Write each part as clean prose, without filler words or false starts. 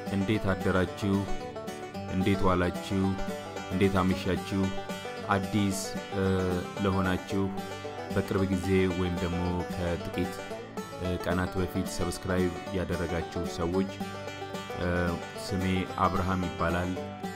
እንዴት አደራችሁ እንዴት ዋላችሁ እንዴት አመሻችሁ አዲስ ለሆናችሁ በቅርብ ጊዜ ወይም ደግሞ ከጥቂት ቀናት በፊት ሰብስክራይብ ያደረጋችሁ ሰዎች ስሜ አብርሃም ይባላል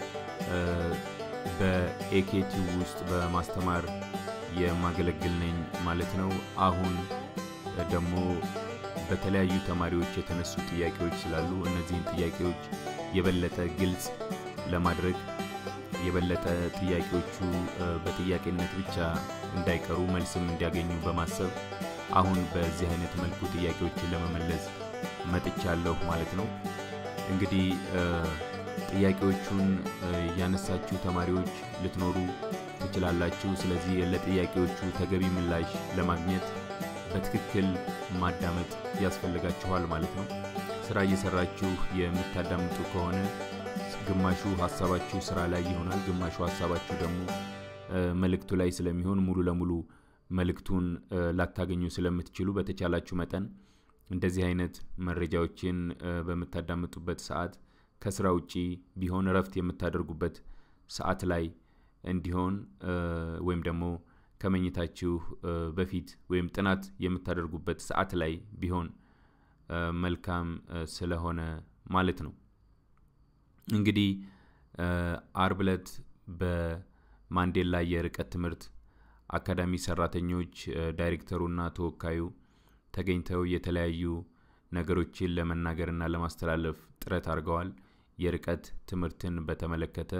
በኤኬቲው ውስጥ በማስተማር የማገለግል ነኝ ማለት ነው አሁን ደግሞ በተለያዩ ተማሪዎች የተነሱ ጥያቄዎች ስላሉ እነዚህን ጥያቄዎች የበለጠ ግልጽ ለማድረግ የበለጠ ጥያቄዎቹ በጥያቄነት ብቻ እንዳይቀሩ መልስም እንዲያገኙ በማሰብ አሁን በዚህ አይነት መልኩ ጥያቄዎችን ለመመለስ መጥቻለሁ ማለት ነው እንግዲህ ጥያቄዎቹን ያነሳችሁ ተማሪዎች ልትኖሩ ትችላላችሁ ስለዚህ ለጥያቄዎቹ ተገቢ ምላሽ ለማግኘት በትክክል ማዳመጥ ያስፈልጋችኋል ማለት ነው ስራ እየሰራችሁ የምታዳምጡ ከሆነ ግማሹ ሐሳባችሁ ስራ ላይ ይሆናል ግማሹ ሐሳባችሁ ደግሞ መልእክቱ ላይ ስለሚሆን ሙሉ ለሙሉ መልእክቱን ላታገኙ ስለምትችሉ በተቻላችሁ መጠን እንደዚህ አይነት መረጃዎችን በመታዳምጡበት ሰዓት ከስራ ውጪ ቢሆን ረፍት የምታደርጉበት ሰዓት ላይ እንዲሆን ወይም ደግሞ ከመኝታችሁ በፊት ወይም ጥናት የምታደርጉበት ሰዓት ላይ ቢሆን መልካም ስለሆነ ማለት ነው እንግዲህ አርብለት በማንዴላ የርቀት ትምህርት አካዳሚ ሰራተኞች ዳይሬክተሩና ተወካዩ ተገኝተው የተለያዩ ነገሮችን ለመናገርና ለማስተላለፍ ጥረት አድርገዋል የርቀት ትምህርትን በተመለከተ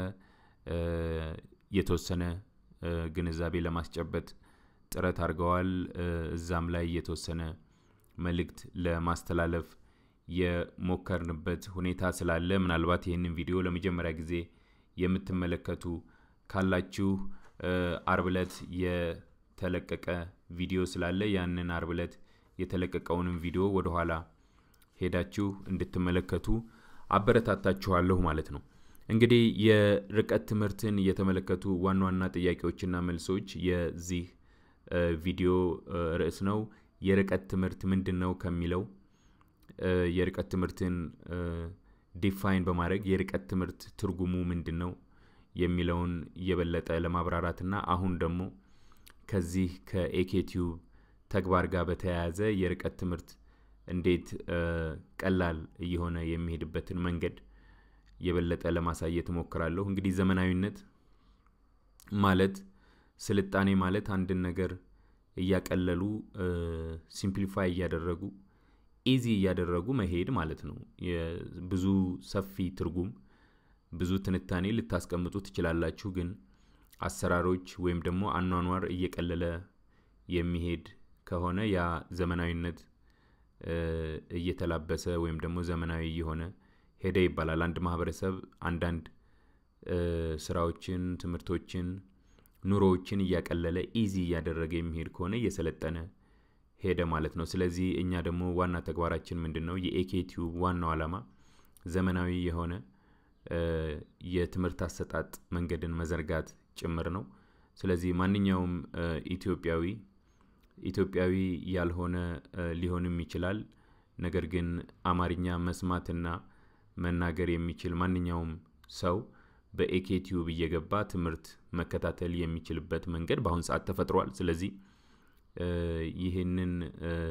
የተወሰነ ግንዛቤ ለማስጨበጥ ጥረት አድርገዋል እዛም ላይ የተወሰነ መልእክት ለማስተላለፍ የሞከርንበት ሁኔታ ስላለ ምናልባት ይሄንን ቪዲዮ ለመጀመሪያ ጊዜ የምትመለከቱ ካላችሁ አርብለት የተለቀቀ ቪዲዮ ስላለ ያንን አርብለት የተለቀቀውን ቪዲዮ ወደ ኋላ ሄዳችሁ እንድትመለከቱ አበረታታችኋለሁ ማለት ነው እንግዲህ የርቀት ትምህርትን የተመለከቱ ዋና ጥያቄዎችና መልሶች የዚህ ቪዲዮ ርዕስ ነው የርቀት ትምህርት ምንድነው ከሚለው የርቀት ትምህርትን ዲፋይን በማድረግ የርቀት ትምህርት ትርጉሙ ምንድነው የሚለውን የበለጠ ለማብራራትና አሁን ደግሞ ከዚህ ከኤኬቲው ተግባር ጋር በተያያዘ የርቀት ትምህርት እንዴት ቀላል እየሆነ የሚሄድበትን መንገድ የበለጠ ለማሳየት ሞክራለሁ እንግዲህ ዘመናዊነት ማለት ስልጣኔ ማለት አንድ ነገር ያቀለሉ ሲምፕሊፋይ ያደረጉ ኢዚ ያደረጉ መሄድ ማለት ነው ብዙ ሰፊ ትርጉም ብዙ ትንታኔ ልታስቀምጡ ትችላላችሁ ግን አሰራሮች ወይም ደግሞ አኗኗር እየቀለለ የሚሄድ ከሆነ ያ ዘመናዊነት እየተላበሰ ወይም ደግሞ ዘመናዊ የሆነ ሄደ ይባላል አንድ ማህበረሰብ አንዳንድ ስራዎችን ትምህርቶችን ኑሮዎችን ያቀለለ ኢዚ ያደረገ የሚሄድ ከሆነ የሰለጠነ ሄደ ማለት ነው ስለዚህ እኛ ደግሞ ዋና ተግባራችን ምንድነው የኤኬቲው ዋናው ዓላማ ዘመናዊ የሆነ የትምህርት አሰጣጥ መንገድን መዘርጋት ጭምር ነው ስለዚህ ማንኛውም ኢትዮጵያዊ ያልሆነ ሊሆንም ይችላል ነገር ግን አማርኛ መስማትና መናገር የሚችል ማንኛውም ሰው በኤኬቲው እየገባ ትምህርት መከታተል የሚችልበት መንገድ በአሁን ሰዓት ተፈጥሯል ስለዚህ ይሄንን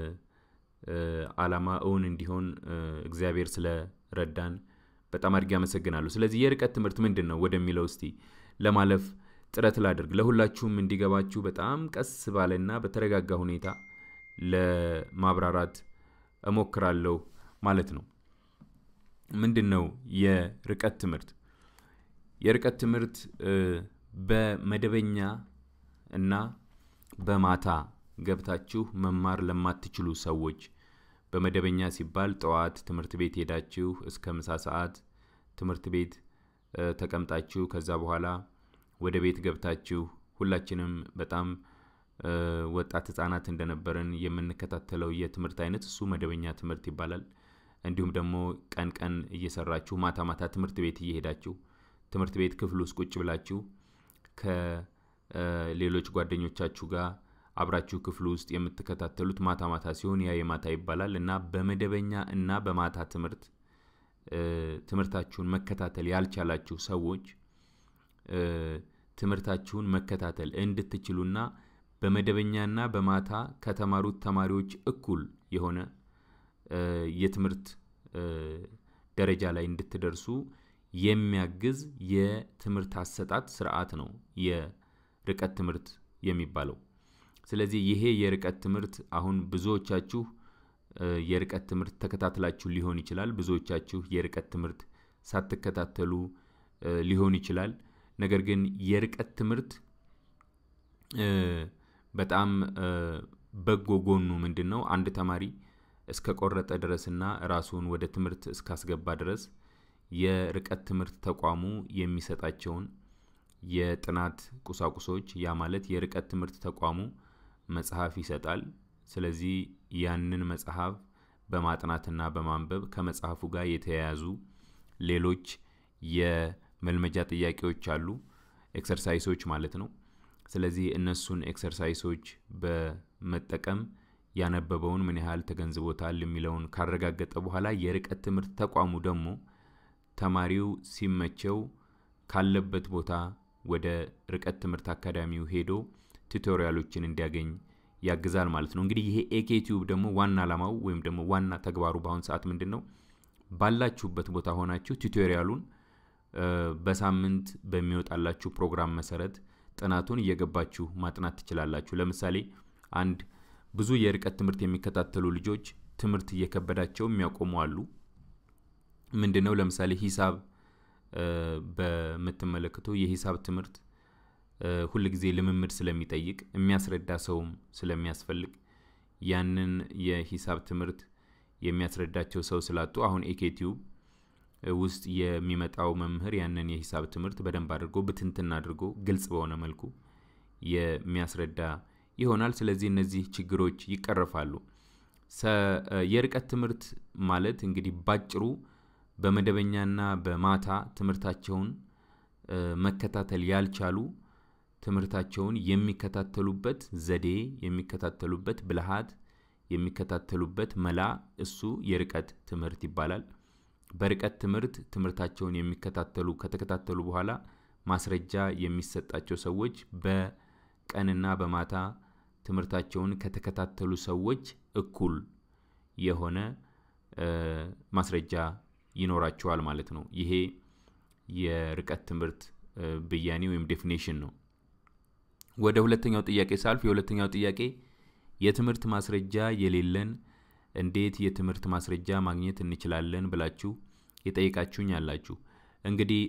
ዓላማ እውን እንዲሆን እግዚአብሔር ስለረዳን በጣም አድርጌ አመሰግናለሁ ስለዚህ የርቀት ትምህርት ምንድነው ወደሚለው እስቲ ለማለፍ ጥረት ላድርግ ለሁላችሁም እንዲገባችሁ በጣም ቀስ ባለና በተረጋጋ ሁኔታ ለማብራራት እሞክራለሁ ማለት ነው ምንድነው የርቀት ትምህርት በመደበኛ እና በማታ ገብታችሁ መማር ለማትችሉ ሰዎች በመደበኛ ሲባል ጠዋት ትምህርት ቤት ሄዳችሁ እስከ ምሳ ሰዓት ትምህርት ቤት ተቀምጣችሁ ከዛ በኋላ ወደ ቤት ገብታችሁ ሁላችንም በጣም ወጣት ህፃናት እንደነበርን የምንከታተለው የትምህርት አይነት እሱ መደበኛ ትምህርት ይባላል እንዲሁም ደግሞ ቀን እየሰራችሁ ማታ ትምህርት ቤት እየሄዳችሁ ትምህርት ቤት ክፍል ውስጥ ቁጭ ብላችሁ ከሌሎች ጓደኞቻችሁ ጋር አብራችሁ ክፍል ውስጥ የምትከታተሉት ማታ ሲሆን ያ የማታ ይባላል እና በመደበኛ እና በማታ ትምህርት ትምርታችሁን መከታተል ያልቻላችሁ ሰዎች ትምርታችሁን መከታተል እንድትችሉና በመደበኛና በማታ ከተማሩት ተማሪዎች እኩል የሆነ የትምርት ደረጃ ላይ እንድትደርሱ የሚያግዝ የትምርት አሰጣጥ ስርዓት ነው የርቀት ትምርት የሚባለው። ስለዚህ ይሄ የርቀት ትምርት አሁን ብዙዎቻችሁ የርቀት ትምርት ተከታትላችሁ ሊሆን ይችላል። ብዙዎቻችሁ የርቀት ትምርት ሳትከታተሉ ሊሆን ይችላል። ነገር ግን የርቀት ትምርት በጣም በጎ ጎኑ ምንድነው? አንድ ተማሪ እስከ ቆረጠ ድረስና ራሱን ወደ ትምርት እስካስገባ ድረስ የርቀት ትምርት ተቋሙ የሚሰጣቸውን የጥናት ቁሳቁሶች ያ ማለት የርቀት ትምርት ተቋሙ መጽሐፍ ይሰጣል። ስለዚህ ያንን መጽሐፍ በማጥናትና በማንበብ ከመጽሐፉ ጋር የተያያዙ ሌሎች የመልመጃ ጥያቄዎች አሉ ኤክሰርሳይሶች ማለት ነው። ስለዚህ እነሱን ኤክሰርሳይሶች በመጠቀም ያነበበውን ምን ያህል ተገንዝቦታል የሚለውን ካረጋገጠ በኋላ የርቀት ትምርት ተቋሙ ደግሞ ተማሪው ሲመቸው ካለበት ቦታ ወደ ርቀት ትምርት አካዳሚው ሄዶ ቱቶሪያሎችን እንዲያገኝ ያግዛል ማለት ነው። እንግዲህ ይሄ ኤኬቲዩብ ደግሞ ዋና ዓላማው ወይም ደግሞ ዋና ተግባሩ በአሁን ሰዓት ምንድነው? ባላችሁበት ቦታ ሆናችሁ ቱቶሪያሉን በሳምንት በሚወጣላችሁ ፕሮግራም መሰረት ጥናቱን እየገባችሁ ማጥናት ትችላላችሁ። ለምሳሌ አንድ ብዙ የርቀት ትምርት የሚከታተሉ ልጆች ትምርት እየከበዳቸው የሚያቆሙ አሉ። ምንድነው? ለምሳሌ ሂሳብ በመተመለከቱ የሂሳብ ትምርት ሁሉ ጊዜ ልምምድ ስለሚጠይቅ የሚያስረዳ ሰውም ስለሚያስፈልግ ያንን የሂሳብ ትምርት የሚያስረዳቸው ሰው ስላጡ አሁን ኤኬቲዩብ ውስጥ የሚመጣው መምህር ያንን የሂሳብ ትምርት በደንብ አድርጎ በትንትና አድርጎ ግልጽ በሆነ መልኩ የሚያስረዳ ይሆናል። ስለዚህ እነዚህ ችግሮች ይቀርፋሉ። የርቀት ትምርት ማለት እንግዲህ ባጭሩ በመደበኛና በማታ ትምርታቸውን መከታተል ያልቻሉ ትምርታቸውን የሚከታተሉበት ዘዴ የሚከታተሉበት ብልሃት የሚከታተሉበት መላ እሱ የርቀት ትምርት ይባላል። በርቀት ትምርት ትምርታቸውን የሚከታተሉ ከተከታተሉ በኋላ ማስረጃ የሚሰጣቸው ሰዎች በቀንና በማታ ትምርታቸውን ከተከታተሉ ሰዎች እኩል የሆነ ማስረጃ ይኖራቸዋል ማለት ነው። ይሄ የርቀት ትምርት ብያኔ ወይም ዴፊኒሽን ነው። ወደ ሁለተኛው ጥያቄ ሳልፍ የሁለተኛው ጥያቄ የትምርት ማስረጃ የሌለን እንዴት የትምርት ማስረጃ ማግኘት እንችላለን ብላችሁ የጠየቃችሁኝ አላችሁ። እንግዲህ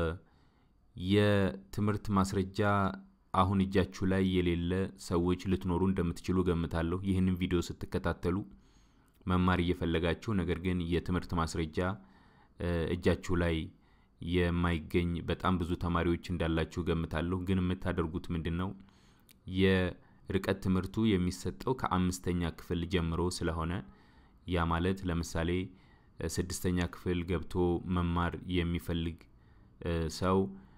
የትምርት ማስረጃ አሁን እጃችሁ ላይ የሌለ ሰዎች ልትኖሩ እንደምትችሉ ገምታለሁ። ይህንን ቪዲዮ ስትከታተሉ መማር እየፈለጋችሁ ነገር ግን የትምርት ማስረጃ እጃችሁ ላይ የማይገኝ በጣም ብዙ ተማሪዎች እንዳላችሁ ገምታለሁ። ግን የምታደርጉት ምንድነው? የርቀት ትምርቱ የሚሰጠው ከ5ኛ ክፍል ጀምሮ ስለሆነ ያ ማለት ለምሳሌ 6ኛ ክፍል ገብቶ መማር የሚፈልግ ሰው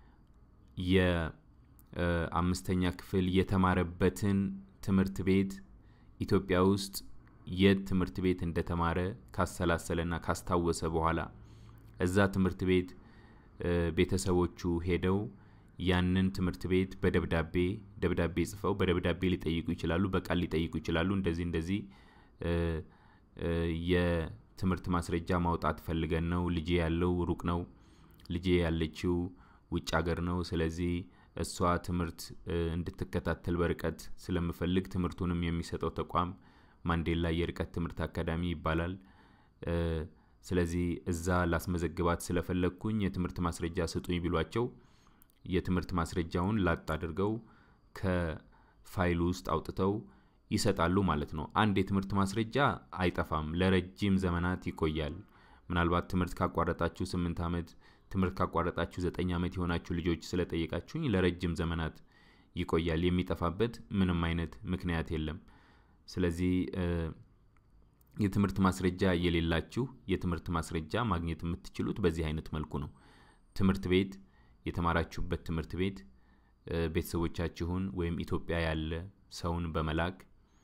የ5ኛ ክፍል የተማረበትን ትምርት ቤት ኢትዮጵያ ውስጥ የትምርት ቤት እንደተማረ ካሰላሰለና ካስታወሰ በኋላ እዛ ትምርት ቤት ቤተሰቦቹ ሄደው ያንን ትምርት ቤት በደብዳቤ ጽፈው በደብዳቤ ሊጠይቁ ይችላሉ በቃል ሊጠይቁ ይችላሉ እንደዚህ የትምርት ማስረጃ ማውጣት ፈልገን ነው ልጄ ያለው ሩቅ ነው ልጄ ያለችው ውጭ ሀገር ነው ስለዚህ እሷ ትምርት እንድትከታተል በርቀት ስለምፈልግ ትምርቱንም የሚሰጠው ተቋም ማንዴላ የርቀት ትምርት አካዳሚ ይባላል ስለዚህ እዛ ላስመዘግባት ስለፈለኩኝ የትምርት ማስረጃ ስጡኝ ቢሏቸው የትምርት ማስረጃውን ላጥ አድርገው ከፋይል ውስጥ አውጥተው ይሰጣሉ ማለት ነው። አንድ የትምርት ማስረጃ አይጠፋም ለረጅም ዘመናት ይቆያል። ምናልባት ትምርት ካቋረጣችሁ 8 አመት ትምርት ካቋረጣችሁ 9 አመት የሆናችሁ ልጆች ስለጠየቃችሁኝ ለረጅም ዘመናት ይቆያል የሚጠፋበት ምንም አይነት ምክንያት የለም። ስለዚህ የትምርት ማስረጃ የሌላችሁ የትምርት ማስረጃ ማግኘት የምትችሉት በዚህ አይነት መልኩ ነው። ትምርት ቤት የተማራችሁበት ትምርት ቤት ቤተሰቦቻችሁን ወይም ኢትዮጵያ ያለ ሰውን በመላክ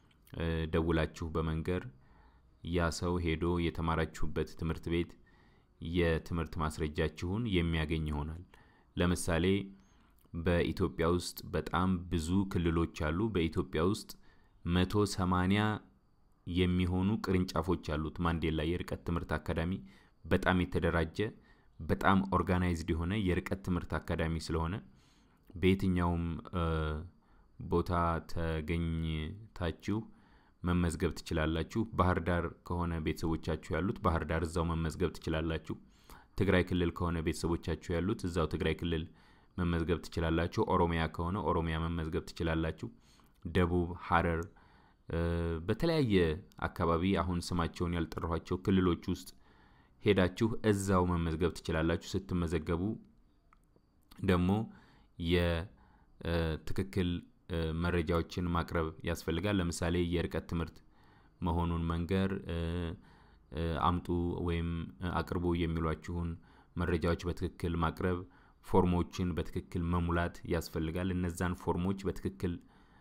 ደውላችሁ በመንገር ያ ሰው ሄዶ የተማራችሁበት ትምርት ቤት የትምህርት ማስረጃችሁን የሚያገኝ ይሆናል ለምሳሌ በኢትዮጵያ ውስጥ በጣም ብዙ ክልሎች አሉ በኢትዮጵያ ውስጥ 180 የሚሆኑ ቅርንጫፎች አሉት ማንዴላ የርቀት ትምህርት አካዳሚ በጣም የተደራጀ በጣም ኦርጋናይዝድ የሆነ የርቀት ትምህርት አካዳሚ ስለሆነ በየትኛውም ቦታ ተገኝታችሁ መመዝገብ ትችላላችሁ ባህር ዳር ከሆነ ቤተሰቦቻችሁ ያሉት ባህር ዳር እዛው መመዝገብ ትችላላችሁ ትግራይ ክልል ከሆነ ቤተሰቦቻችሁ ያሉት እዛው ትግራይ ክልል መመዝገብ ትችላላችሁ ኦሮሚያ ከሆነ ኦሮሚያ መመዝገብ ትችላላችሁ ደቡብ ሐረር በተለያየ አካባቢ አሁን ስማቸውን ያልጠራኋቸው ክልሎች ውስጥ ሄዳችሁ እዛው መመዝገብ ትችላላችሁ ስትመዘገቡ ደግሞ የትክክል መረጃዎችን ማቅረብ ያስፈልጋል ለምሳሌ የርቀት ትምህርት መሆኑን መንገር አምጡ ወይም አቅርቡ የሚሏችሁን መረጃዎች በትክክል ማቅረብ ፎርሞችን በትክክል መሙላት ያስፈልጋል እነዛን ፎርሞች በትክክል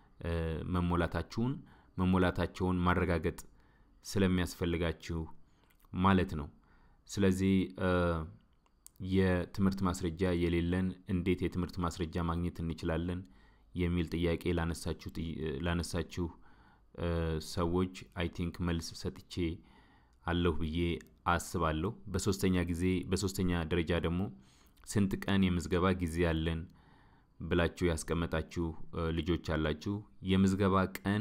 መሙላታቸውን ማረጋገጥ ስለሚያስፈልጋችሁ ማለት ነው ስለዚህ የትምህርት ማስረጃ የሌለን እንዴት የትምህርት ማስረጃ ማግኘት እንችላለን የሚል ጥያቄ ላነሳችሁ ሰዎች አይ ቲንክ መልስ ሰጥቼ አለሁ ብዬ አስባለሁ በሶስተኛ ደረጃ ደግሞ ስንት ቀን የምዝገባ ጊዜ ያለን ብላችሁ ያስቀመጣችሁ ልጆች አላችሁ የምዝገባ ቀን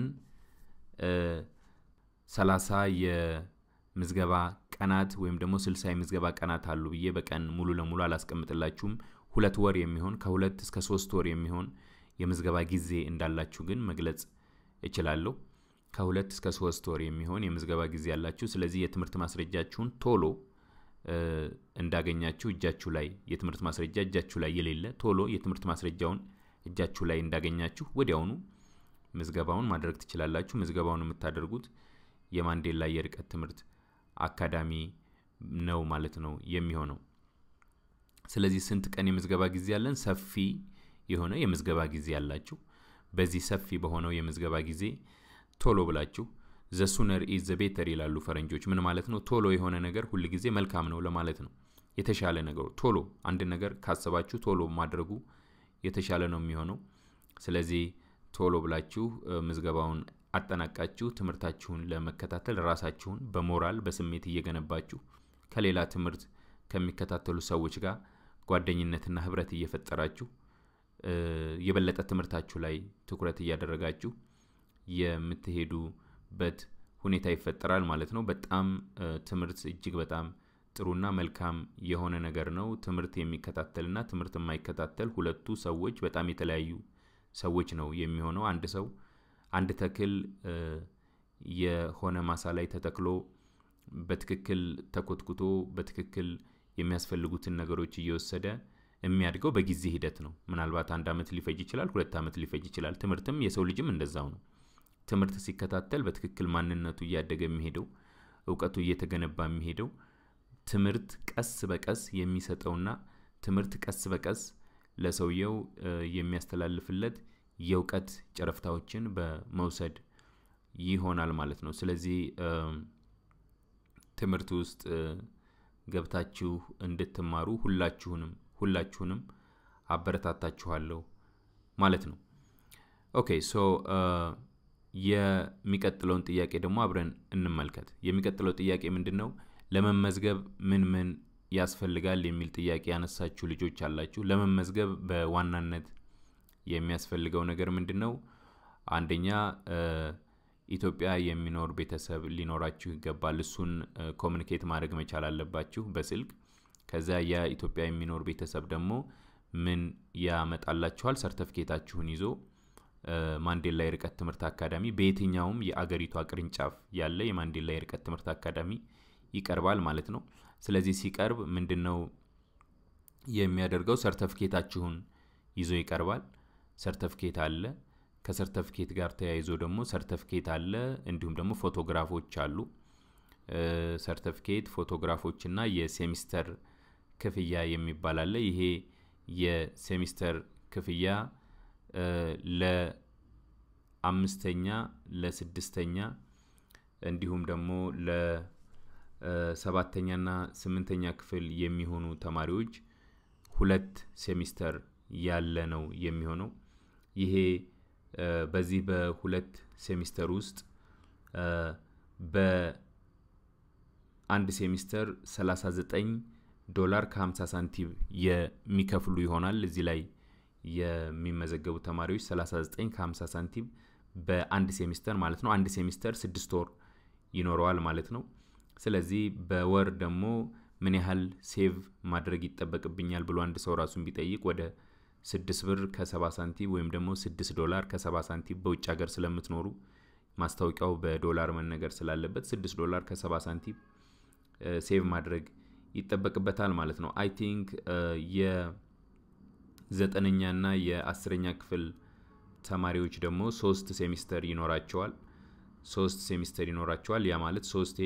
30 የምዝገባ ቀናት ወይም ደግሞ 60 የምዝገባ ቀናት አሉ ብዬ በቀን ሙሉ ለሙሉ አላስቀምጥላችሁም 2 ወር የሚሆን ከ2 እስከ 3 ወር የሚሆን የምዝገባ ጊዜ እንዳላችሁ ግን መግለጽ እችላለሁ ከ2 እስከ 3 ወር የሚሆን የምዝገባ ጊዜ ያላችሁ ስለዚህ የትምህርት ማስረጃችሁን ቶሎ እንዳገኛችሁ እጃችሁ ላይ የትምህርት ማስረጃ እጃችሁ ላይ የሌለ ቶሎ የትምህርት ማስረጃውን እጃችሁ ላይ እንዳገኛችሁ ወዲያውኑ ምዝገባውን ማድረግ ትችላላችሁ ምዝገባውን የምታደርጉት የማንዴላ የርቀት ትምህርት አካዳሚ ነው ማለት ነው የሚሆነው ስለዚህ ስንት ቀን የምዝገባ ጊዜ ያለን ሰፊ የሆነ የምዝገባ ጊዜ ያላችሁ በዚህ ሰፊ በሆነው የምዝገባ ጊዜ ቶሎ ብላችሁ the sooner is the better ይላሉ ፈረንጆች ምን ማለት ነው ቶሎ የሆነ ነገር ሁሉ ጊዜ መልካም ነው ለማለት ነው የተሻለ ነገር ቶሎ አንድ ነገር ካሰባችሁ ቶሎ ማድረጉ የተሻለ ነው የሚሆነው ስለዚህ ቶሎ ብላችሁ ምዝገባውን አጠናቃችሁ ትምህርታችሁን ለመከታተል ራሳችሁን በሞራል በስሜት እየገነባችሁ ከሌላ ትምህርት ከሚከታተሉ ሰዎች ጋር ጓደኝነትና ህብረት እየፈጠራችሁ የበለጠ ትምህርታችሁ ላይ ትኩረት እያደረጋችሁ የምትሄዱበት ሁኔታ ይፈጠራል ማለት ነው በጣም ትምህርት እጅግ በጣም ጥሩና መልካም የሆነ ነገር ነው ትምህርት የሚከታተልና ትምህርት የማይከታተል ሁለቱ ሰዎች በጣም የተለያዩ ሰዎች ነው የሚሆነው አንድ ሰው አንድ ተክል የሆነ ማሳ ላይ ተተክሎ በትክክል ተኮትኩቶ በትክክል የሚያስፈልጉትን ነገሮች እየወሰደ የሚያድገው በጊዜ ሂደት ነው ምናልባት 1 አመት ሊፈጅ ይችላል 2 አመት ሊፈጅ ይችላል ትምህርትም የሰው ልጅም እንደዛው ነው ትምህርት ሲከታተል በትክክል ማንነቱ እያደገ የሚሄደው ዕውቀቱ እየተገነባ የሚሄደው ትምህርት ቀስ በቀስ የሚሰጠውና ትምህርት ቀስ በቀስ ለሰውየው የሚያስተላልፍለት የዕውቀት ጨረፍታዎችን በመውሰድ ይሆናል ማለት ነው ስለዚህ ትምህርት ውስጥ ገብታችሁ እንድትማሩ ሁላችሁንም አበረታታችኋለሁ ማለት ነው ኦኬ ሶ የሚቀጥለውን ጥያቄ ደግሞ አብረን እንመልከት የሚቀጥለው ጥያቄ ምንድነው ለመመዝገብ ምን ያስፈልጋል የሚል ጥያቄ ያነሳችሁ ልጆች አላችሁ ለመመዝገብ በዋናነት የሚያስፈልገው ነገር ምንድነው አንደኛ ኢትዮጵያ የሚኖር ቤተሰብ ሊኖራችሁ ይገባል እሱን ኮሙኒኬት ማድረግ መቻል አለባችሁ በስልክ ከዛ የኢትዮጵያ የሚኖር ቤተሰብ ደግሞ ምን ያመጣላችኋል ሰርቲፊኬታችሁን ይዞ ማንዴላ የርቀት ትምህርት አካዳሚ በየትኛውም የአገሪቷ ቅርንጫፍ ያለ የማንዴላ የርቀት ትምህርት አካዳሚ ይቀርባል ማለት ነው ስለዚህ ሲቀርብ ምንድነው የሚያደርገው ሰርቲፊኬታችሁን ይዞ ይቀርባል ሰርቲፊኬት አለ ከሰርቲፊኬት ጋር ተያይዞ ደግሞ ሰርቲፊኬት አለ እንዲሁም ደግሞ ፎቶግራፎች አሉ ሰርቲፊኬት ፎቶግራፎችና የሴሚስተር ክፍያ የሚባል አለ ይሄ የሴሚስተር ክፍያ ለ5ኛ ለ6ኛ እንዲሁም ደግሞ ሰባተኛና ስምንተኛ ክፍል የሚሆኑ ተማሪዎች ሁለት ሴሚስተር ያለ ነው የሚሆነው ይሄ በዚህ በሁለት ሴሚስተር ውስጥ በአንድ ሴሚስተር $39 ከ50 ሳንቲም የሚከፍሉ ይሆናል እዚህ ላይ የሚመዘገቡ ተማሪዎች 39 ከ50 ሳንቲም በአንድ ሴሚስተር ማለት ነው አንድ ሴሚስተር 6 ወር ይኖረዋል ማለት ነው ስለዚህ በወር ደግሞ ምን ያህል ሴቭ ማድረግ ይተበቅብኛል ብሎ አንድ ሰው ራሱን ቢጠይቅ ወደ 6 ብር ከ70 ሳንቲም ወይም ደግሞ $6 ከ70 ሳንቲም በውጭ ሀገር ስለምትኖሩ ማስታወቂያው በዶላር መነገር ስላለበት $6 ከ70 ሳንቲም ሴቭ ማድረግ ይተበቅበታል ማለት ነው አይ ቲንክ የ9ኛ እና የ10ኛ ክፍል ተማሪዎች ደግሞ 3 ሴሚስተር ይኖራቸዋል ያ ማለት 3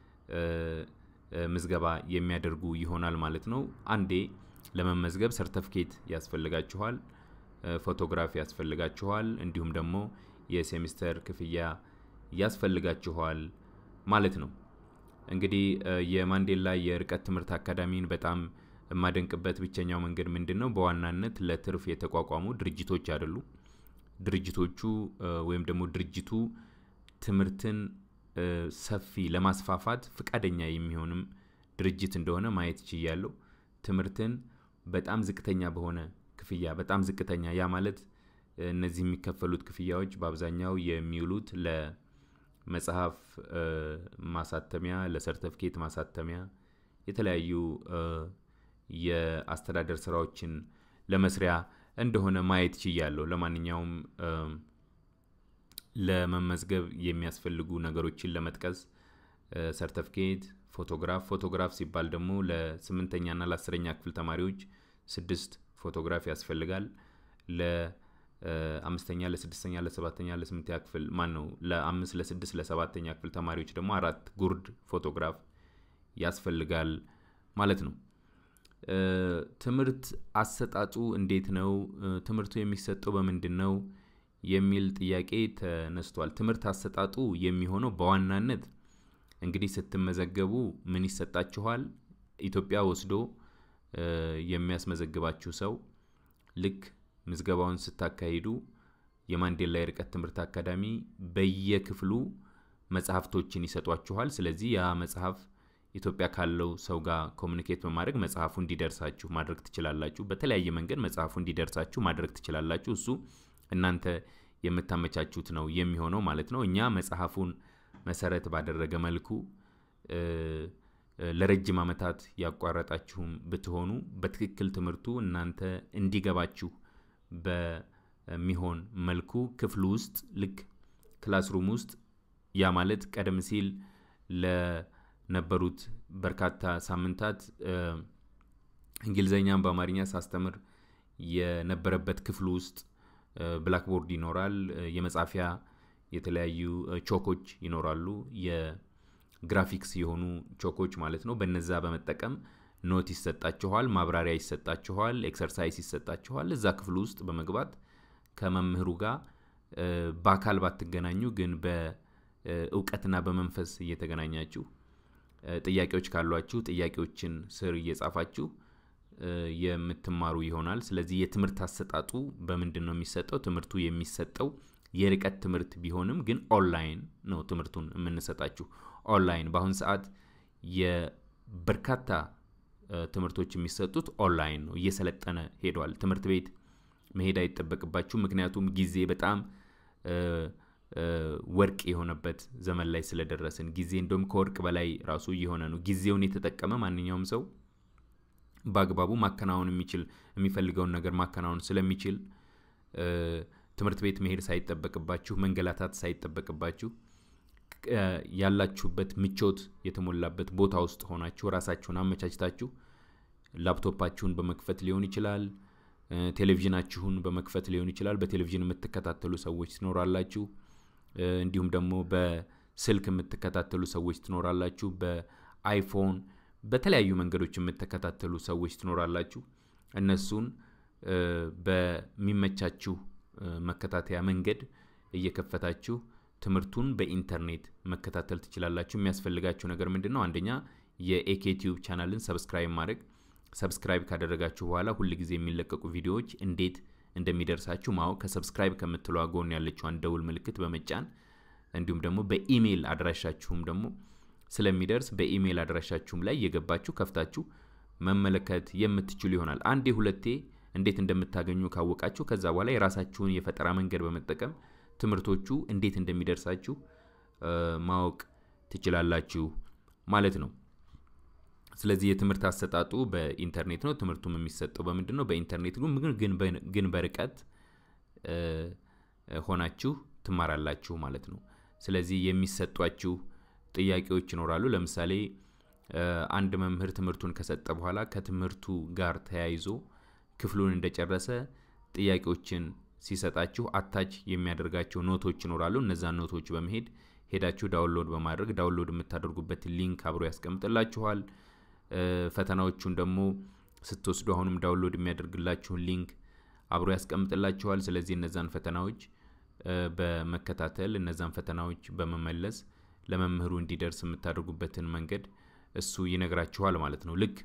ምዝገባ የሚያደርጉ ይሆናል ማለት ነው አንዴ ለመመዝገብ ሰርቲፊኬት ያስፈልጋችኋል ፎቶግራፍ ያስፈልጋችኋል እንዲሁም ደግሞ የሴሚስተር ክፍያ ያስፈልጋችኋል ማለት ነው እንግዲህ የማንዴላ የርቀት ትምህርት አካዳሚን በጣም ማደንቅበት ብቸኛው መንገድ ምንድነው በዋናነት ለትርፍ የተቋቋሙ ድርጅቶች አይደሉ ድርጅቶቹ ወይም ደግሞ ድርጅቱ ትምህርትን ሰፊ ለማስፋፋት ፍቃደኛ የሚሆንም ድርጅት እንደሆነ ማየት ይችላል ትምህርትን በጣም ዝቅተኛ በሆነ ክፍያ በጣም ዝቅተኛ ያ ማለት እነዚህ የሚከፈሉት ክፍያዎች በአብዛኛው የሚውሉት ለመጽሐፍ ማሳተሚያ ለሰርቲፊኬት ማሳተሚያ የተለያዩ የአስተዳደር ስራዎችን ለመስሪያ እንደሆነ ማየት ይችላል ለማንኛውም ለመመዝገብ የሚያስፈልጉ ነገሮችን ለመጥቀስ ሰርቲፊኬት ፎቶግራፍ ሲባል ደግሞ ለ8ኛ እና ለ10ኛ ክፍል ተማሪዎች 6 ፎቶግራፍ ያስፈልጋል ለ5ኛ ለ6ኛ ለ7ኛ ለ8ኛ ክፍል ማን ነው ለ5 ለ6 ለ7ኛ ክፍል ተማሪዎች ደግሞ 4 ጉርድ ፎቶግራፍ ያስፈልጋል ማለት ነው ትምህርት አሰጣጡ እንዴት ነው ትምህርቱ የሚሰጠው በምንድነው የሚል ጥያቄ ተነስቷል ትምህርት አሰጣጡ የሚሆነው በዋናነት እንግዲህ ስትመዘገቡ ምን ይሰጣችኋል ኢትዮጵያ ወስዶ የሚያስመዘግባችሁ ሰው ልክ ምዝገባውን ስታካሂዱ የማንዴላ የርቀት ትምህርት አካዳሚ በየክፍሉ መጽሐፍቶችን ይሰጧችኋል ስለዚህ ያ መጽሐፍ ኢትዮጵያ ካለው ሰው ጋር ኮሙኒኬት በማድረግ መጽሐፉ እንዲደርሳችሁ ማድረግ ትችላላችሁ በተለያየ መንገድ መጽሐፉ እንዲደርሳችሁ ማድረግ ትችላላችሁ እሱ እናንተ የምታመቻቹት ነው የሚሆነው ማለት ነው እኛ መጽሐፉን መሰረት ባደረገ መልኩ ለረጅም አመታት ያቋረጣችሁም ብትሆኑ በትክክል ትምህርቱ እናንተ እንዲገባችሁ በሚሆን መልኩ ክፍሉ ውስጥ ልክ ክላስሩም ውስጥ ያ ማለት ቀደም ሲል ለነበሩት በርካታ ሳምንታት እንግሊዝኛን በአማርኛ ሳስተምር የነበረበት ክፍሉ ውስጥ ብላክቦርድ ይኖራል የመጻፊያ የተለያዩ ቾኮች ይኖራሉ የግራፊክስ የሆኑ ቾኮች ማለት ነው በእነዛ በመጠቀም ኖት ይሰጣችኋል ማብራሪያ ይሰጣችኋል ኤክሰርሳይዝ ይሰጣችኋል እዛ ክፍሉ ውስጥ በመግባት ከመምህሩ ጋር በአካል ባትገናኙ ግን በእውቀትና በመንፈስ እየተገናኛችሁ ጥያቄዎች ካሏችሁ ጥያቄዎችን ስር እየጻፋችሁ የምትማሩ ይሆናል ስለዚህ የትምህርት አሰጣጡ በምንድነው የሚሰጠው ትምህርቱ የሚሰጠው የርቀት ትምህርት ቢሆንም ግን ኦንላይን ነው ትምህርቱን የምንሰጣችሁ ኦንላይን በአሁን ሰዓት የበርካታ ትምህርቶች የሚሰጡት ኦንላይን ነው እየሰለጠነ ሄዷል ትምህርት ቤት መሄድ አይተበቅባችሁ ምክንያቱም ጊዜ በጣም ወርቅ የሆነበት ዘመን ላይ ስለደረስን ጊዜ እንደውም ከወርቅ በላይ ራሱ የሆነ ነው ጊዜውን የተጠቀመ ማንኛውም ሰው ባግባቡ ማከናወን የሚፈልገውን ነገር ማከናወን ስለሚችል ትምህርት ቤት መሄድ ሳይተበቅባችሁ መንገላታት ሳይተበቅባችሁ ያላችሁበት ምቾት የተሞላበት ቦታ ውስጥ ሆናችሁ ራሳችሁን አመቻችታችሁ ላፕቶፓችሁን በመክፈት ሊሆን ይችላል ቴሌቪዥናችሁን በመክፈት ሊሆን ይችላል በቴሌቪዥን የምትከታተሉ ሰዎች ትኖራላችሁ እንዲሁም ደግሞ በስልክ የምትከታተሉ ሰዎች ትኖራላችሁ በአይፎን በተለያዩ መንገዶች የምትከታተሉ ሰዎች ትኖራላችሁ እነሱን በሚመቻችሁ መከታተያ መንገድ እየከፈታችሁ ትምርቱን በኢንተርኔት መከታተል ትችላላችሁ የሚያስፈልጋችሁ ነገር ምንድነው አንደኛ የኤኬቲዩብ ቻናልን ሰብስክራይብ ካደረጋችሁ በኋላ ሁሉ ጊዜ የሚለቀቁ ቪዲዮዎች እንዴት እንደሚደርሳችሁ ማው ከሰብስክራይብ ከምትለው ጎን ያለችው አንደውል ምልክት በመጫን እንዲሁም ደግሞ በኢሜል አድራሻችሁም ደግሞ ስለሚደርስ በኢሜል አድራሻችሁም ላይ የገባችሁ ከፍታችሁ መመለከት የምትችሉ ይሆናል አንዴ ሁለቴ እንዴት እንደምታገኙ ካወቃችሁ ከዛ በኋላ የራሳችሁን የፈጠራ መንገድ በመጠቀም ትምርቶቹ እንዴት እንደሚደርሳችሁ ማወቅ ትችላላችሁ ማለት ነው ስለዚህ የትምርት አሰጣጡ በኢንተርኔት ነው ትምርቱም የሚሰጠው በምንድነው በኢንተርኔት ግን በርቀት ሆናችሁ ትማራላችሁ ማለት ነው ስለዚህ የሚሰጧችሁ ጥያቄዎች ይኖራሉ ለምሳሌ አንድ መምህር ትምርቱን ከሰጠ በኋላ ከትምርቱ ጋር ተያይዞ ክፍሉን እንደጨረሰ ጥያቄዎችን ሲሰጣችሁ አታች የሚያደርጋቸው ኖቶች ይኖራሉ እነዛ ኖቶች በመሄድ ሄዳችሁ ዳውንሎድ በማድረግ ዳውንሎድ የምታደርጉበት ሊንክ አብሮ ያስቀምጥላችኋል ፈተናዎቹን ደግሞ ስትወስዱ አሁንም ዳውንሎድ የሚያደርግላችሁ ሊንክ አብሮ ያስቀምጥላችኋል ስለዚህ እነዛን ፈተናዎች በመከታተል እነዛን ፈተናዎች በመመለስ ለመምህሩ እንዲደርስ የምታደርጉበትን መንገድ እሱ ይነግራችኋል ማለት ነው ልክ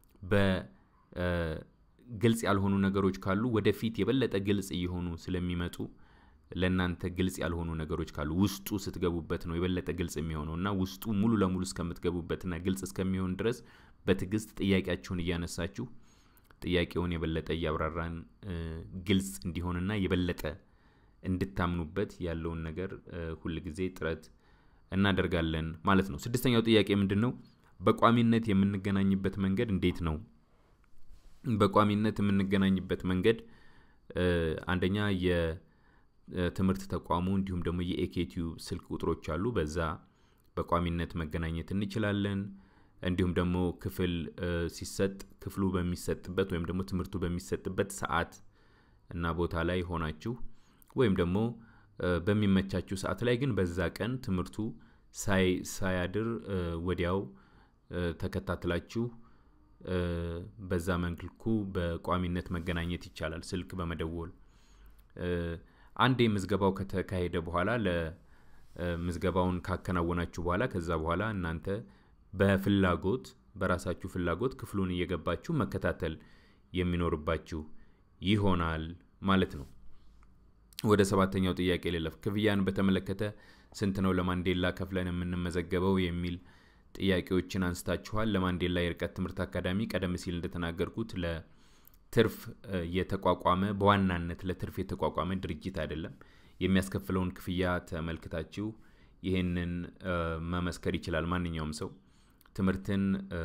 በግልጽ ያልሆኑ ነገሮች ካሉ ወደፊት የበለጠ ግልጽ ይሆኑ ስለሚመጡ ለናንተ ግልጽ ያልሆኑ ነገሮች ካሉ ውስጡ ስትገቡበት ነው የበለጠ ግልጽ የሚሆነውና ውስጡ ሙሉ ለሙሉ እስከምትገቡበትና ግልጽ እስከሚሆን ድረስ በትግስት ጥያቄያችሁን እያነሳችሁ ጥያቄውን የበለጠ ያብራራን ግልጽ እንዲሆንና የበለጠ እንድታምኑበት ያለውን ነገር ሁሉ ጊዜ ጥረት እናደርጋለን ማለት ነው ስድስተኛው ጥያቄ ምንድነው በቋሚነት የምንገናኝበት መንገድ እንዴት ነው በቋሚነት የምንገናኝበት መንገድ አንደኛ የትምርት ተቋሙ እንዲሁም ደግሞ የኤኬቲዩብ ስልክ ቁጥሮች አሉ በዛ በቋሚነት መገናኘት እንችላለን እንዲሁም ደግሞ ክፍል ሲሰጥ ክፍሉ በሚሰጥበት ወይም ደግሞ ትምርቱ በሚሰጥበት ሰዓት እና ቦታ ላይ ሆናችሁ ወይም ደግሞ በሚመቻችሁ ሰዓት ላይ ግን በዛ ቀን ትምርቱ ሳያድር ወዲያው ተከታትላችሁ በዛ መንገልኩ በቋሚነት መገናኘት ይቻላል ስልክ በመደወል አንዴ ምዝገባው ከተካሄደ በኋላ ለምዝገባውን ካከናወናችሁ በኋላ ከዛ በኋላ እናንተ በፍላጎት በራሳችሁ ፍላጎት ክፍሉን እየገባችሁ መከታተል የሚኖርባችሁ ይሆናል ማለት ነው ወደ ሰባተኛው ጥያቄ ለለፍ ክፍያን በተመለከተ ስንት ነው ለማንዴላ ከፍለን የምንመዘገበው የሚል ጥያቄዎችን አንስታችኋል ለማንዴላ የርቀት ትምርት አካዳሚ ቀደም ሲል እንደተናገርኩት ለትርፍ የተቋቋመ በዋናነት ለትርፍ የተቋቋመ ድርጅት አይደለም የሚያስከፍለውን ክፍያ ተመልክታችሁ ይሄንን መመስከር ይችላል ማንኛውም ሰው ትምርትን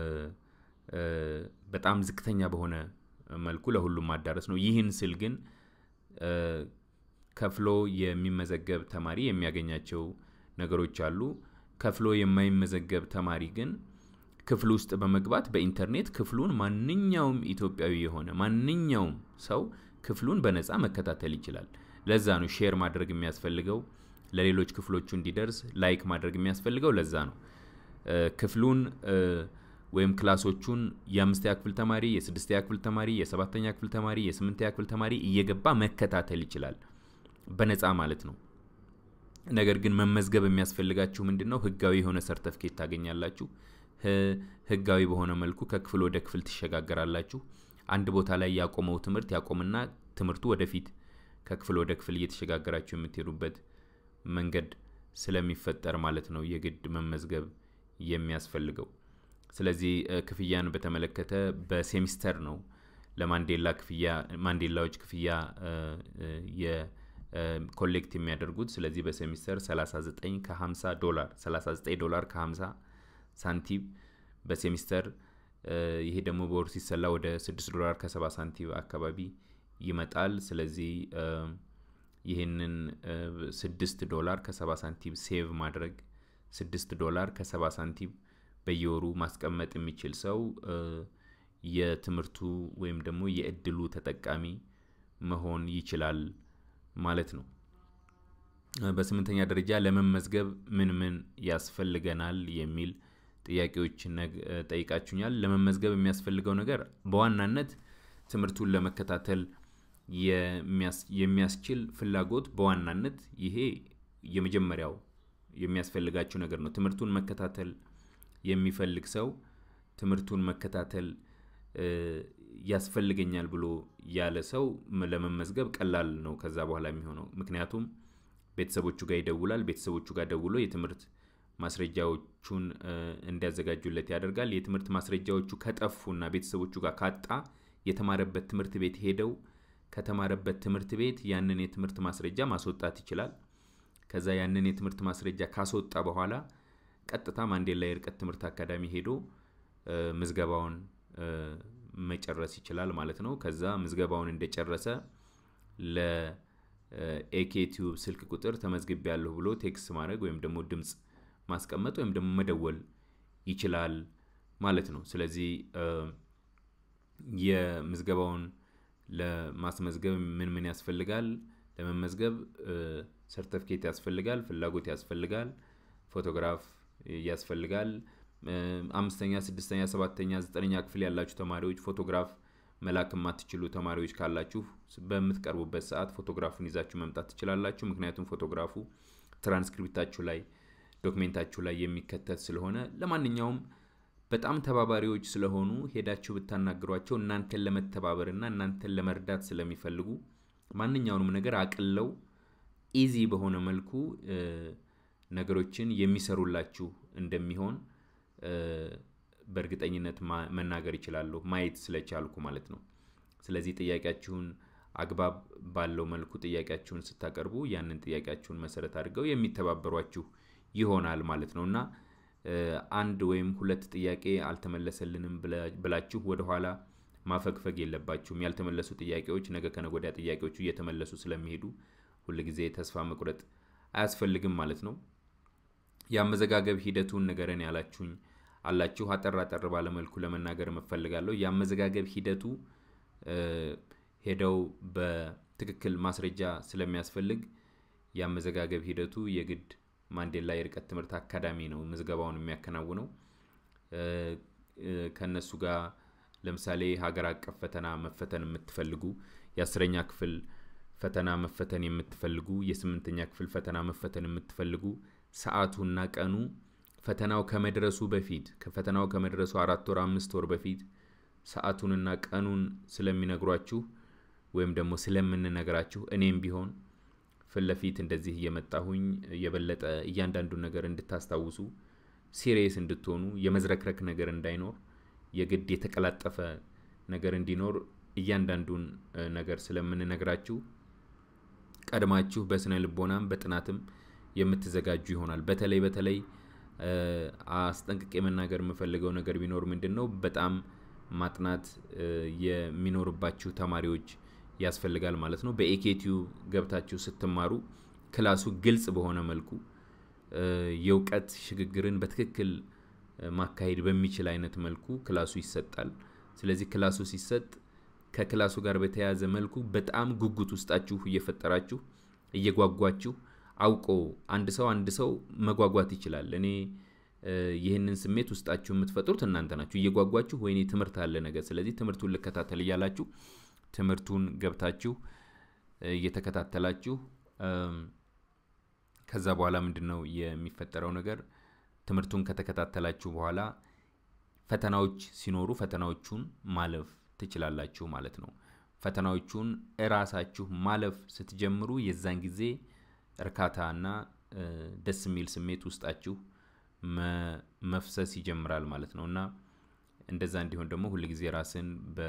በጣም ዝቅተኛ በሆነ መልኩ ለሁሉም ማዳረስ ነው ይህን ስል ግን ከፍሎ የሚመዘገብ ተማሪ የሚያገኛቸው ነገሮች አሉ ከፍሎ የማይመዘገብ ተማሪ ግን ክፍሉ ውስጥ በመግባት በኢንተርኔት ክፍሉን ማንኛውም ኢትዮጵያዊ የሆነ ማንኛውም ሰው ክፍሉን በነፃ መከታተል ይችላል ለዛ ነው ሼር ማድረግ የሚያስፈልገው ለሌሎች ክፍሎቹ እንዲደርስ ላይክ ማድረግ የሚያስፈልገው ለዛ ነው ክፍሉን ወይም ክላሶቹን የ5ኛ ክፍል ተማሪ የ6ኛ ክፍል ተማሪ የ7ኛ ክፍል ተማሪ የ8ኛ ክፍል ተማሪ እየገባ መከታተል ይችላል በነፃ ማለት ነው ነገር ግን መመዝገብ የሚያስፈልጋችሁ ምንድነው ህጋዊ የሆነ ሰርቲፊኬት ታገኛላችሁ ህጋዊ በሆነ መልኩ ከክፍል ወደ ክፍል ተሸጋገራላችሁ አንድ ቦታ ላይ ያቆመው ትምርት ያቆምና ትምርቱ ወደፊት ከክፍል ወደ ክፍል እየተሸጋገራችሁ የምትሄዱበት መንገድ ስለሚፈጠር ማለት ነው የግድ መመዝገብ የሚያስፈልገው ስለዚህ ክፍያን በተመለከተ በሴሚስተር ነው ለማንዴላ ክፍያ ማንዴላዎች ክፍያ ኮሌክት የሚያደርጉት ስለዚህ በሴሚስተር $39.50 ከ50 ሳንቲም በሴሚስተር ይሄ ደግሞ በወር ሲሰላ ወደ $6.70 አካባቢ ይመጣል ስለዚህ ይሄንን $6.70 ሴቭ ማድረግ $6.70 በየወሩ ማስቀመጥ የሚችል ሰው የትምርቱ ወይም ደግሞ የእድሉ ተጠቃሚ መሆን ይችላል ማለት ነው በስምንተኛ ደረጃ ለመመዝገብ ምን ያስፈልገናል የሚል ጥያቄዎችን ጠይቃችሁኛል ለመመዝገብ የሚያስፈልገው ነገር በዋናነት ትምርቱን ለመከታተል የሚያስችል ፍላጎት በዋናነት ይሄ የመጀመሪያው የሚያስፈልጋችሁ ነገር ነው ትምርቱን መከታተል የሚፈልግ ሰው ትምርቱን መከታተል ያስፈልገኛል ብሎ ያለ ሰው ለመመዝገብ ቀላል ነው ከዛ በኋላ የሚሆነው ምክንያቱም ቤተሰቦቹ ጋር ይደውላል ቤተሰቦቹ ጋር ደውሎ የትምርት ማስረጃዎቹን እንዲያዘጋጁለት ያደርጋል የትምርት ማስረጃዎቹ ከጠፉና ቤተሰቦቹ ጋር ካጣ የተማረበት ትምርት ቤት ሄደው ከተማረበት ትምርት ቤት ያንን የትምርት ማስረጃ ማስወጣት ይችላል ከዛ ያንን የትምርት ማስረጃ ካስወጣ በኋላ ቀጥታ ማንዴላ የርቀት ትምርት አካዳሚ ሄዶ ምዝገባውን መጨረስ ይችላል ማለት ነው ከዛ ምዝገባውን እንደጨረሰ ለኤኬቲዩብ ስልክ ቁጥር ተመዝግቤያለሁ ብሎ ቴክስት ማድረግ ወይም ደግሞ ድምጽ ማስቀመጥ ወይም ደግሞ መደወል ይችላል ማለት ነው ስለዚህ የምዝገባውን ለማስመዝገብ ምን ያስፈልጋል ለመመዝገብ ሰርቲፊኬት ያስፈልጋል ፍላጎት ያስፈልጋል ፎቶግራፍ ያስፈልጋል 5ኛ 6ኛ 7ኛ 9ኛ ክፍል ያላችሁ ተማሪዎች ፎቶግራፍ መላክ ማትችሉ ተማሪዎች ካላችሁ በመትቀርቡበት ሰዓት ፎቶግራፉን ይዛችሁ መምጣት ትችላላችሁ ምክንያቱም ፎቶግራፉ ትራንስክሪፕታችሁ ላይ ዶክመንታችሁ ላይ የሚከተት ስለሆነ ለማንኛውም በጣም ተባባሪዎች ስለሆኑ ሄዳችሁ ብታናግሯቸው እናንተን ለመተባበርና እናንተን ለመርዳት ስለሚፈልጉ ማንኛውንም ነገር አቅልለው ኢዚ በሆነ መልኩ ነገሮችን የሚሰሩላችሁ እንደሚሆን በእርግጠኝነት መናገር ይችላል ማየት ስለቻልኩ ማለት ነው ስለዚህ ጥያቄያችሁን አግባብ ባለው መልኩ ጥያቄያችሁን ስታቀርቡ ያንን ጥያቄያችሁን መሰረት አድርገው የሚተባበሯችሁ ይሆናል ማለት ነውና አንድ ወይም ሁለት ጥያቄ አልተመለሰልንም ብላችሁ ወደ ኋላ ማፈግፈግ የለባችሁም ያልተመለሱ ጥያቄዎች ነገ ከነገወዲያ ጥያቄዎቹ እየተመለሱ ስለሚሄዱ ሁሉ ጊዜ ተስፋ መቁረጥ አያስፈልግም ማለት ነው ያመዘጋገብ ሂደቱን ነገርን ያላችሁኝ አላችሁ አጠራጠር ባለ መልኩ ለመናገር መፈልጋለሁ ያመዘጋገብ ሂደቱ ሄደው በትክክል ማስረጃ ስለሚያስፈልግ ያመዘጋገብ ሂደቱ የግድ ማንዴላ የርቀት ትምርት አካዳሚ ነው ምዝገባውን የሚያከናውነው ከነሱ ጋር ለምሳሌ ሀገር አቀፍ ፈተና መፈተን የምትፈልጉ የ10ኛ ክፍል ፈተና መፈተን የምትፈልጉ የ8ኛ ክፍል ፈተና መፈተን የምትፈልጉ ሰዓቱና ቀኑ ፈተናው ከመድረሱ በፊት ከፈተናው ከመድረሱ 4 ወር 5 ወር በፊት ሰዓቱንና ቀኑን ስለሚነግሯችሁ ወይም ደግሞ ስለምንነግራችሁ እኔም ቢሆን ፍለፊት እንደዚህ እየመጣሁኝ የበለጠ እያንዳንዱ ነገር እንድታስታውሱ ሲሪየስ እንድትሆኑ የመዝረክረክ ነገር እንዳይኖር የግድ የተቀላጠፈ ነገር እንዲኖር እያንዳንዱን ነገር ስለምንነግራችሁ ቀድማችሁ በስነ ልቦናም በጥናትም የምትዘጋጁ ይሆናል በተለይ አስጠንቅቄ መናገር የምፈልገው ነገር ቢኖር ምንድነው በጣም ማጥናት የሚኖርባችሁ ተማሪዎች ያስፈልጋል ማለት ነው በኤኬቲዩ ገብታችሁ ስትማሩ ክላሱ ግልጽ በሆነ መልኩ የውቀት ሽግግርን በትክክል ማካሄድ በሚችል አይነት መልኩ ክላሱ ይሰጣል ስለዚህ ክላሱ ሲሰጥ ከክላሱ ጋር በተያያዘ መልኩ በጣም ጉጉት ውስጣችሁ እየፈጠራችሁ እየጓጓችሁ አውቆ አንድ ሰው መጓጓት ይችላል እኔ ይሄንን ስሜት ውስጣችሁ የምትፈጥሩት እናንተ ናችሁ እየጓጓችሁ ወይኔ ትምርት አለ ነገር ስለዚህ ትምርቱን ልከታተል ይያላችሁ ትምርቱን ገብታችሁ እየተከታተላችሁ ከዛ በኋላ ምንድነው የሚፈጠረው ነገር ትምርቱን ከተከታተላችሁ በኋላ ፈተናዎች ሲኖሩ ፈተናዎቹን ማለፍ ትችላላችሁ ማለት ነው ፈተናዎቹን እራሳችሁ ማለፍ ስትጀምሩ የዛን ጊዜ እርካታና ደስ የሚል ስሜት ውስጣችሁ መፍሰስ ይጀምራል ማለት ነውና እንደዛ እንዲሆን ደግሞ ሁሉ ጊዜ ራስን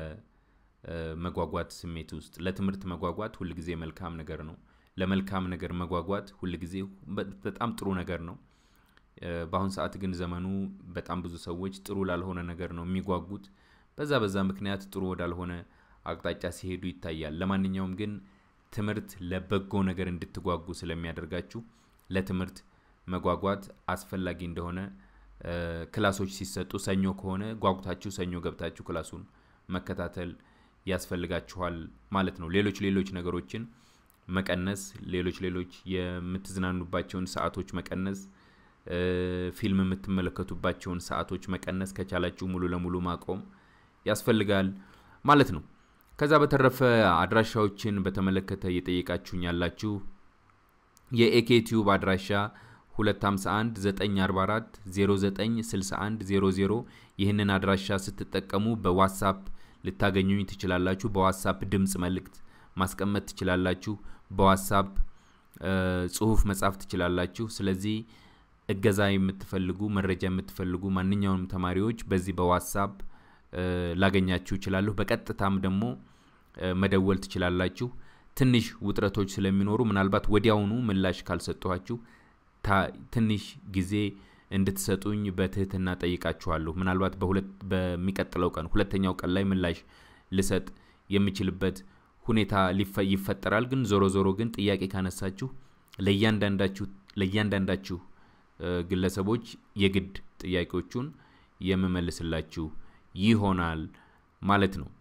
በመጓጓት ስሜት ውስጥ ለትምርት መጓጓት ሁሉ ጊዜ መልካም ነገር ነው ለመልካም ነገር መጓጓት ሁሉ ጊዜ በጣም ጥሩ ነገር ነው በአሁን ሰዓት ግን ዘመኑ በጣም ብዙ ሰዎች ጥሩ ላልሆነ ነገር ነው የሚጓጉት በዛ ምክንያት ጥሩ ወዳልሆነ አቅጣጫ ሲሄዱ ይታያል ለማንኛውም ግን ትምርት ለበጎ ነገር እንድትጓጉ ስለሚያደርጋችሁ ለትምርት መጓጓት አስፈላጊ እንደሆነ ክላሶች ሲሰጡ ሰኞ ከሆነ ጓጉታችሁ ሰኞ ገብታችሁ ክላሱን መከታተል ያስፈልጋችኋል ማለት ነው ሌሎች ነገሮችን መቀነስ ሌሎች የምትዝናኑባቸውን ሰዓቶች መቀነስ ፊልም የምትመለከቱባቸውን ሰዓቶች መቀነስ ከቻላችሁ ሙሉ ለሙሉ ማቆም ያስፈልጋል ማለት ነው ከዛ በተረፈ አድራሻዎችን በተመለከተ እየጠየቃችሁኝ ያላችሁ የኤኬቲዩብ አድራሻ 251 944 0961 00 ይህንን አድራሻ ስትጠቀሙ በዋትስአፕ ልታገኙኝ ትችላላችሁ በዋትስአፕ ድምጽ መልእክት ማስቀመጥ ትችላላችሁ በዋትስአፕ ጽሁፍ መጻፍ ትችላላችሁ ስለዚህ እገዛ የምትፈልጉ መረጃ የምትፈልጉ ማንኛውንም ተማሪዎች በዚህ በዋትስአፕ ላገኛችሁ ይችላሉ በቀጥታም ደግሞ መደወል ትችላላችሁ ትንሽ ውጥረቶች ስለሚኖሩ ምናልባት ወዲያውኑ ምላሽ ካልሰጣችሁ ትንሽ ጊዜ እንድትሰጡኝ በትህትና ጠይቃችኋለሁ ምናልባት በሚቀጥለው ቀን ሁለተኛው ቀን ላይ ምላሽ ልሰጥ የሚችልበት ሁኔታ ይፈጠራል ግን ዞሮ ግን ጥያቄ ካነሳችሁ ለእያንዳንዳችሁ ግለሰቦች የግድ ጥያቄዎቹን የምመልስላችሁ ይሆናል ማለት ነው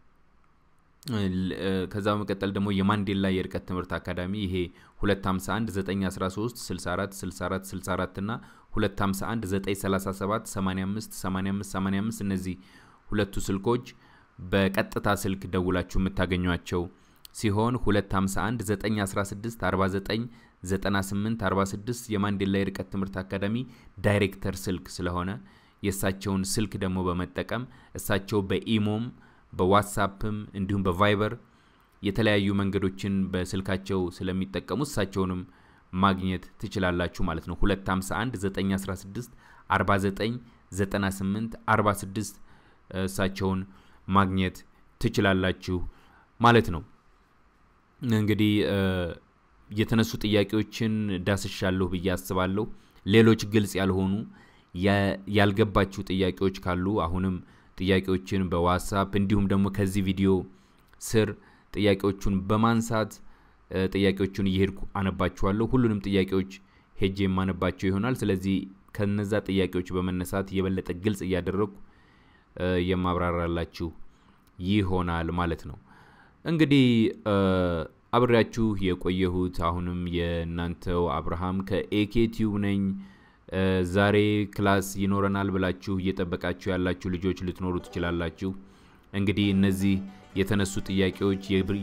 ከዛ መቀጠል ደግሞ የማንዴላ የርቀት ትምህርት አካዳሚ ይሄ 251 913 64 64 64 እና 251 937 85 85 85 እነዚህ ሁለቱ ስልኮች በቀጥታ ስልክ ደውላችሁ የምታገኙአቸው ሲሆን 251 916 49 98 46 የማንዴላ የርቀት ትምህርት አካዳሚ ዳይሬክተር ስልክ ስለሆነ የሳቸውን ስልክ ደግሞ በመጠቀም እሳቸው በኢሞም በዋትስአፕም እንዲሁም በቫይበር የተለያዩ መንገዶችን በስልካቸው ስለሚጠቀሙ እሳቸውንም ማግኘት ትችላላችሁ ማለት ነው 251 916 49 98 46 እሳቸውን ማግኘት ትችላላችሁ ማለት ነው እንግዲህ የተነሱ ጥያቄዎችን ዳስሻለሁ በያስባለሁ ሌሎች ግልጽ ያልሆኑ ያልገባችሁ ጥያቄዎች ካሉ አሁንም ጥያቄዎችን በዋትስአፕ እንዲሁም ደግሞ ከዚህ ቪዲዮ ስር ጥያቄዎቹን በማንሳት ጥያቄዎቹን እየሄድኩ አነባችኋለሁ ሁሉንም ጥያቄዎች ሄጄ ማነባቸው ይሆናል ስለዚህ ከነዛ ጥያቄዎች በመነሳት የበለጠ ግልጽ ያደረኩ የማብራራላችሁ ይሆናል ማለት ነው እንግዲህ አብራችሁ የቆየሁት አሁንም የናንተው አብርሃም ከኤኬቲዩብ ነኝ ዛሬ ክላስ ይኖረናል ብላችሁ እየተጠበቃችሁ ያላችሁ ልጆች ልትኖሩ ትችላላችሁ እንግዲህ እነዚህ የተነሱ ጥያቄዎች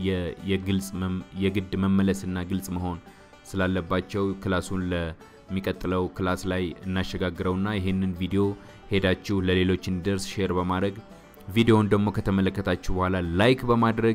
የግድ መመለስና ግልጽ መሆን ስላለባቸው ክላሱን ለሚቀጥለው ክላስ ላይ እናሸጋግረውና ይሄንን ቪዲዮ ሄዳችሁ ለሌሎች እንዲደርስ ሼር በማድረግ ቪዲዮውን ደግሞ ከተመለከታችሁ በኋላ ላይክ በማድረግ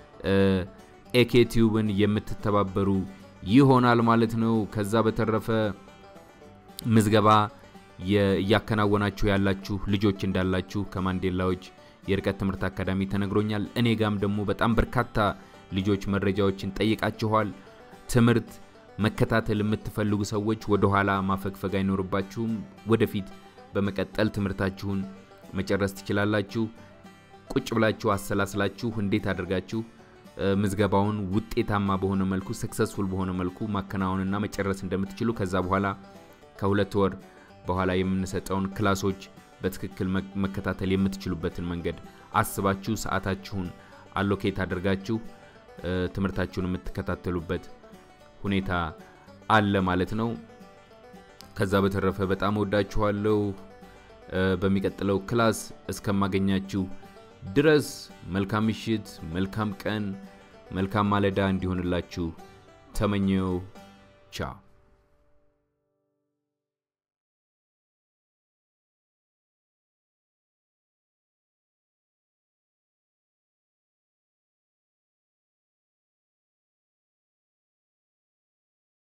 ኤኬቲዩብን የምትተባበሩ ይሆናል ማለት ነው ከዛ በተረፈ ምዝገባ ያከናወናችሁ ያላችሁ ልጆች እንዳላችሁ ከማንዴላዎች የርቀት ትምህርት አካዳሚ ተነግሮኛል እኔ ጋም ደግሞ በጣም በርካታ ልጆች መረጃዎችን ጠይቃችኋል ትምህርት መከታተል የምትፈልጉ ሰዎች ወደ ኋላ ማፈግፈግ አይኖርባችሁም ወደፊት በመቀጠል ትምህርታችሁን መጨረስ ትችላላችሁ ቁጭ ብላችሁ አሰላስላችሁ እንዴት አድርጋችሁ ምዝገባውን ውጤታማ በሆነ መልኩ ሰክሰስፉል በሆነ መልኩ ማከናወንና መጨረስ እንደምትችሉ ከዛ በኋላ ከሁለት ወር በኋላ የምንሰጠውን ክላሶች በትክክል መከታተል የምትችሉበትን መንገድ አስባችሁ ሰዓታችሁን አሎኬት አድርጋችሁ ትምህርታችሁን የምትከታተሉበት ሁኔታ አለ ማለት ነው ከዛ በተረፈ በጣም ወዳችኋለሁ በሚቀጥለው ክላስ እስከማገኛችሁ ድረስ መልካም ምሽት መልካም ቀን መልካም ማለዳ እንዲሆንላችሁ ተመኘው ቻው